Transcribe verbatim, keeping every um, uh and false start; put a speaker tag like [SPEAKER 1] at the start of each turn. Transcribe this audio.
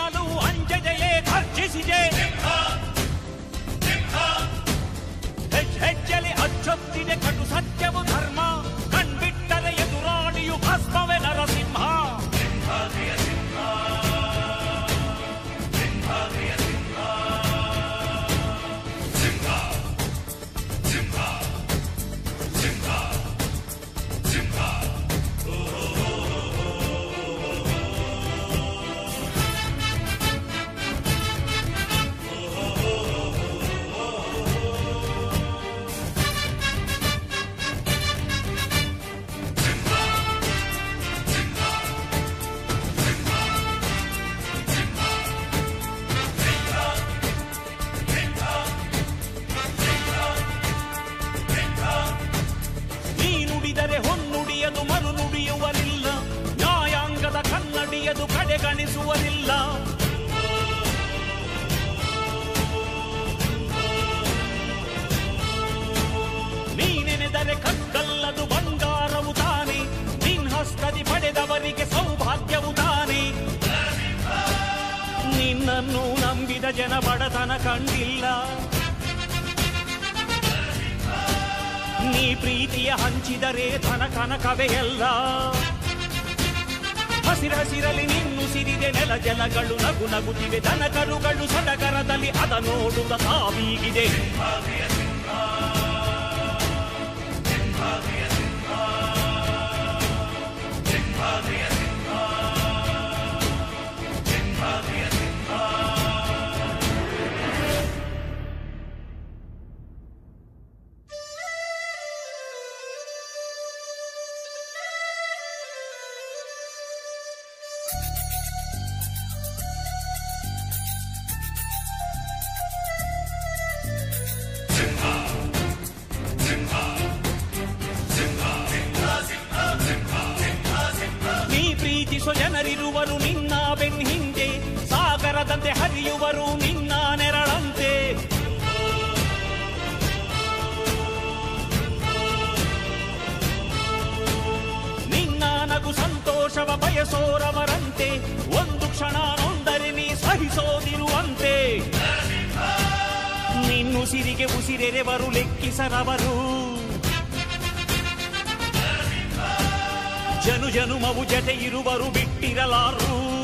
[SPEAKER 1] ಎನ್ನಲು ಅಂಜದೆಯೇ ಖರ್ಜಿಸಿದೆ. ಹೆಜ್ಜೆಲಿ ಅಚ್ಚೊತ್ತಿದೆ ಕಟು ಸತ್ಯವು ಧರ್ಮ, ಕಣ್ಬಿಟ್ಟರೆ ಎದುರಾಳಿಯು ಭಸ್ಮವೇ ನರಸಿಂಹ. ಕಡೆಗಣಿಸುವರಿಲ್ಲ. ನೀನೆನೆದರೆ ಕಗ್ಗಲ್ಲದು ಬಂಗಾರವು ತಾನೆ, ನಿನ್ ಹಸ್ತದಿ ಪಡೆದವರಿಗೆ ಸೌಭಾಗ್ಯವು ತಾನೆ. ನಿನ್ನನ್ನು ನಂಬಿದ ಜನ ಬಡತನ ಕಂಡಿಲ್ಲ. ನೀ ಪ್ರೀತಿಯ ಹಂಚಿದರೆ ಧನ ಕನಕವೇ ಎಲ್ಲ. ಹಸಿರಸಿರಲಿ ನಿನ್ನು ಸಿರಿದೆ ನೆಲ ಜಲಗಳು ನಗು ನಗುತ್ತಿವೆ, ದನ ಕರುಗಳು ಸಡಗರದಲ್ಲಿ ಅದ ನೋಡುತ್ತ ತಾವೀಗಿದೆ. ಜನರಿರುವರು ನಿನ್ನ ಬೆನ್ ಹಿಂದೆ, ಸಾಗರದಂತೆ ಹರಿಯುವರು ನಿನ್ನ ನೆರಳಂತೆ. ನಿನ್ನ ನಗು ಸಂತೋಷವ ಬಯಸೋರವರಂತೆ, ಒಂದು ಕ್ಷಣ ನೊಂದರೆ ನೀ ಸಹಿಸೋದಿರುವಂತೆ. ನಿನ್ನುಸಿರಿಗೆ ಉಸಿರೆರೆವರು ಲೆಕ್ಕಿಸರವರು, ಜನು ಜನುಮವು ಜತೆ ಇರುವರು ಬಿಟ್ಟಿರಲಾರು.